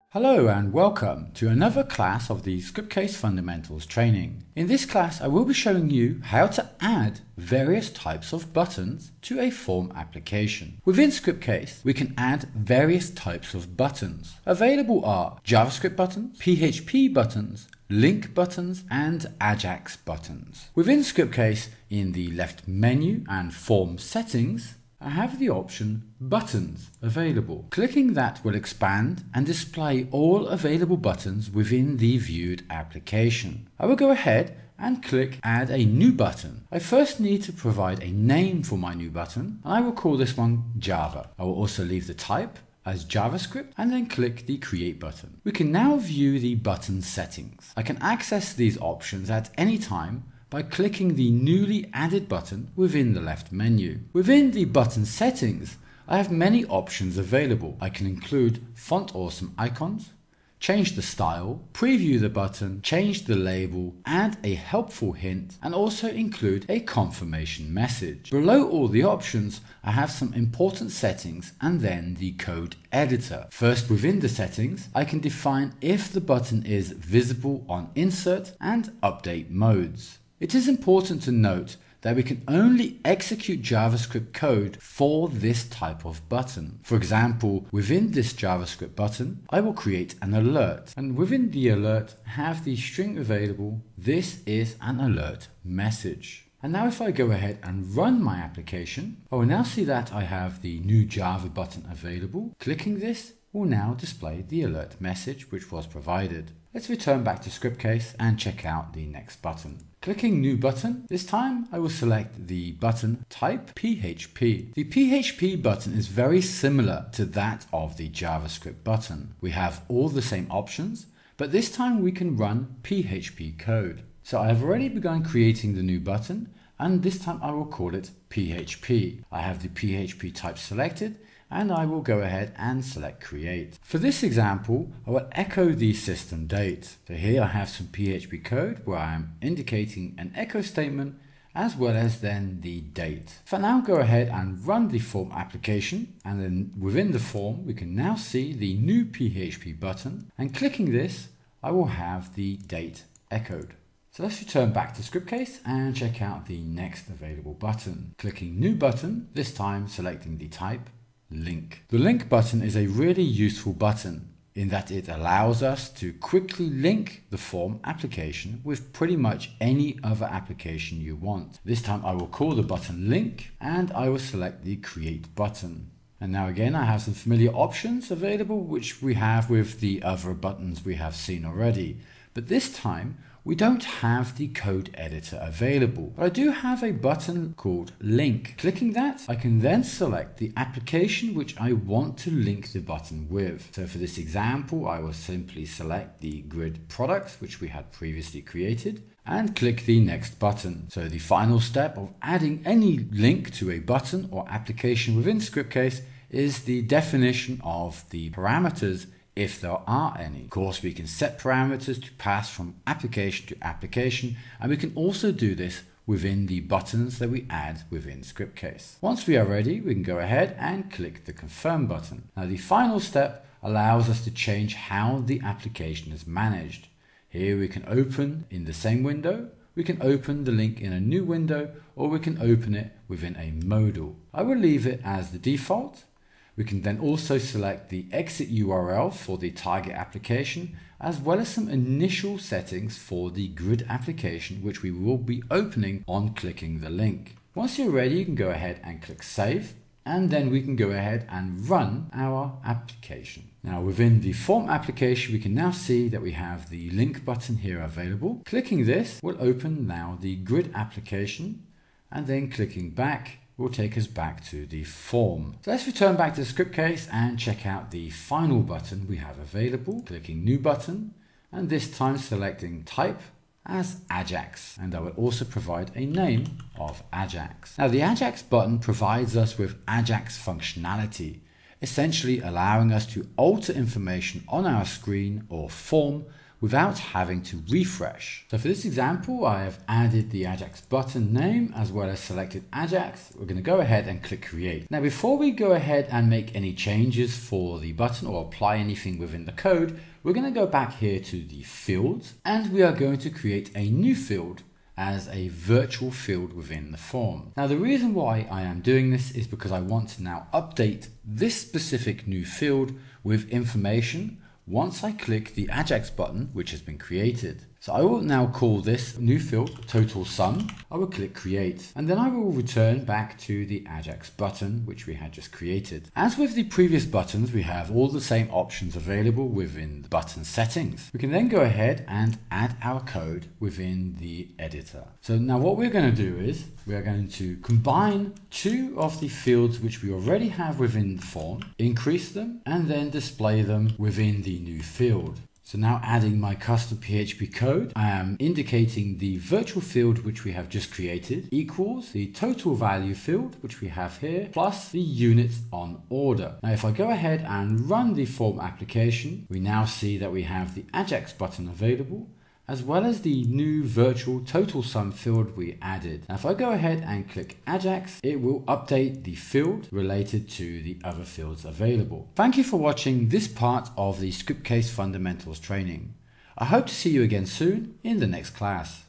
Hello and welcome to another class of the Scriptcase Fundamentals training. In this class I will be showing you how to add various types of buttons to a form application. Within Scriptcase we can add various types of buttons. Available are JavaScript buttons, PHP buttons, link buttons and Ajax buttons. Within Scriptcase, in the left menu and form settings, I have the option Buttons available. Clicking that will expand and display all available buttons within the viewed application. I will go ahead and click Add a new button. I first need to provide a name for my new button, and I will call this one Java. I will also leave the type as JavaScript and then click the Create button. We can now view the button settings. I can access these options at any time by clicking the newly added button within the left menu. Within the button settings, I have many options available. I can include font awesome icons, change the style, preview the button, change the label, add a helpful hint, and also include a confirmation message. Below all the options, I have some important settings and then the code editor. First, within the settings, I can define if the button is visible on insert and update modes. It is important to note that we can only execute JavaScript code for this type of button. For example, within this JavaScript button, I will create an alert, and within the alert have the string available. This is an alert message. And now if I go ahead and run my application, I will now see that I have the new Java button available. Clicking this will now display the alert message which was provided. Let's return back to Scriptcase and check out the next button. Clicking New Button, this time I will select the button type PHP. The PHP button is very similar to that of the JavaScript button. We have all the same options, but this time we can run PHP code. So I have already begun creating the new button, and this time I will call it PHP. I have the PHP type selected, and I will go ahead and select create. For this example, I will echo the system date. So here I have some PHP code where I am indicating an echo statement as well as then the date. For now, go ahead and run the form application, and then within the form we can now see the new PHP button, and clicking this I will have the date echoed. So let's return back to Scriptcase and check out the next available button. Clicking New Button, this time selecting the type Link. The link button is a really useful button in that it allows us to quickly link the form application with pretty much any other application you want. This time I will call the button Link and I will select the Create button. And now again I have some familiar options available which we have with the other buttons we have seen already. But this time we don't have the code editor available, but I do have a button called Link. Clicking that, I can then select the application which I want to link the button with. So for this example, I will simply select the grid products which we had previously created and click the next button. So the final step of adding any link to a button or application within Scriptcase is the definition of the parameters if there are any. Of course, we can set parameters to pass from application to application, and we can also do this within the buttons that we add within Scriptcase. Once we are ready, we can go ahead and click the Confirm button. Now, the final step allows us to change how the application is managed. Here we can open in the same window, we can open the link in a new window, or we can open it within a modal. I will leave it as the default. We can then also select the exit URL for the target application, as well as some initial settings for the grid application, which we will be opening on clicking the link. Once you're ready, you can go ahead and click Save, and then we can go ahead and run our application. Now within the form application, we can now see that we have the link button here available. Clicking this will open now the grid application, and then clicking back will take us back to the form. So let's return back to Scriptcase and check out the final button we have available. Clicking New Button, and this time selecting Type as Ajax, and I will also provide a name of Ajax. Now the Ajax button provides us with Ajax functionality, essentially allowing us to alter information on our screen or form without having to refresh. So for this example, I have added the Ajax button name as well as selected Ajax. We're going to go ahead and click create. Now before we go ahead and make any changes for the button or apply anything within the code, we're going to go back here to the fields and we are going to create a new field as a virtual field within the form. Now the reason why I am doing this is because I want to now update this specific new field with information once I click the Ajax button which has been created. So I will now call this new field total sum. I will click create and then I will return back to the Ajax button which we had just created. As with the previous buttons, we have all the same options available within the button settings. We can then go ahead and add our code within the editor. So now what we're going to do is we are going to combine two of the fields which we already have within the form, increase them and then display them within the new field. So now adding my custom PHP code, I am indicating the virtual field which we have just created equals the total value field which we have here plus the units on order. Now if I go ahead and run the form application, we now see that we have the Ajax button available as well as the new virtual total sum field we added. Now if I go ahead and click Ajax, it will update the field related to the other fields available. Thank you for watching this part of the Scriptcase Fundamentals training. I hope to see you again soon in the next class.